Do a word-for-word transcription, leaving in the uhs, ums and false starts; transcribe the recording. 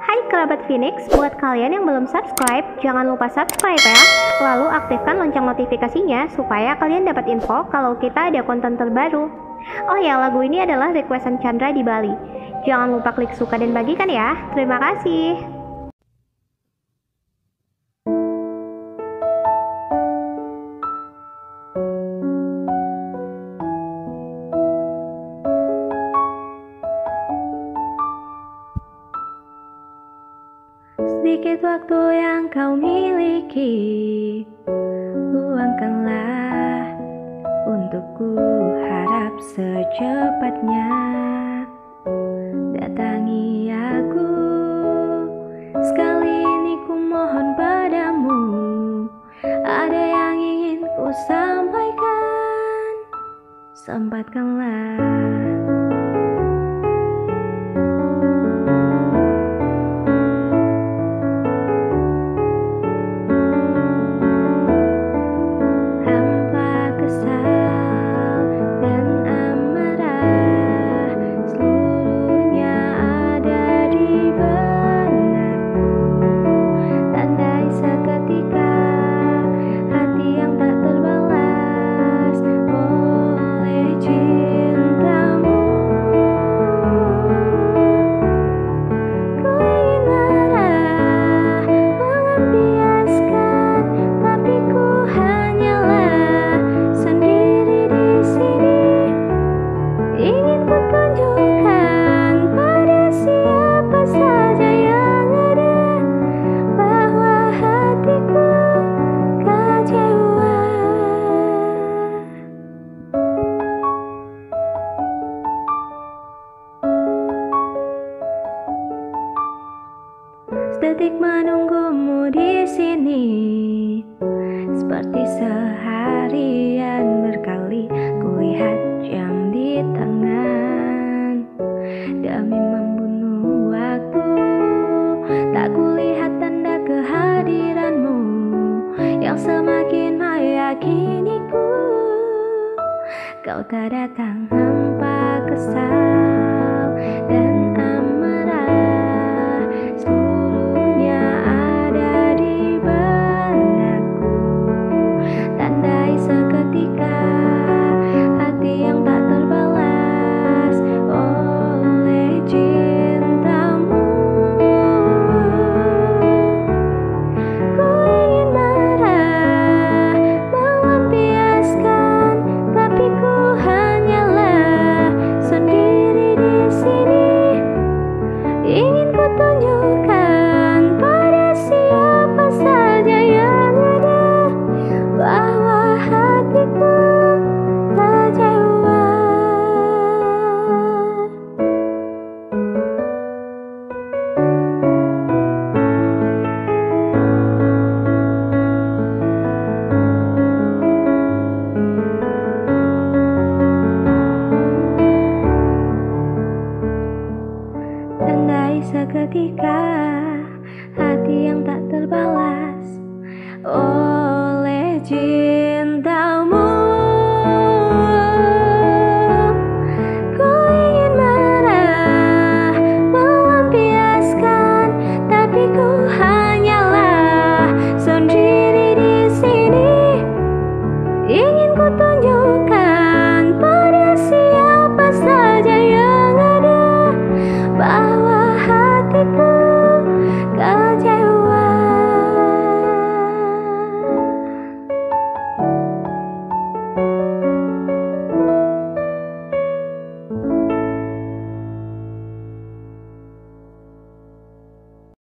Hai kerabat Phoenix, buat kalian yang belum subscribe, jangan lupa subscribe ya. Lalu aktifkan lonceng notifikasinya supaya kalian dapat info kalau kita ada konten terbaru. Oh ya, lagu ini adalah requestan Chandra di Bali. Jangan lupa klik suka dan bagikan ya. Terima kasih. Sedikit waktu yang kau miliki, luangkanlah untukku, harap secepatnya datangi aku. Sekali ini ku mohon padamu, ada yang ingin ku sampaikan, sempatkanlah. Sedetik menunggumu di sini, seperti seharian berkali kulihat jam di tangan. Demi membunuh waktu, tak kulihat tanda kehadiranmu yang semakin meyakiniku. Kau tak datang, hampa kesal dan amarah. Seketika hati yang tak terbalas oleh cinta.